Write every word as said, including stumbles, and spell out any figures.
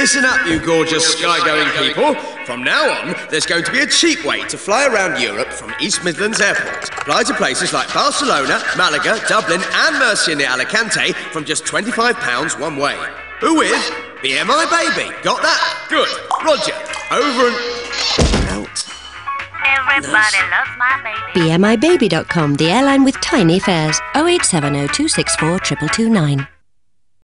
Listen up, you gorgeous sky-going people. From now on, there's going to be a cheap way to fly around Europe from East Midlands Airport. Fly to places like Barcelona, Malaga, Dublin and Murcia near Alicante from just twenty-five pounds one way. Who with? Bmibaby. Got that? Good. Roger. Over and out. Everybody loves my baby. B M I baby dot com, the airline with tiny fares. oh eight seven oh two six four two two two nine.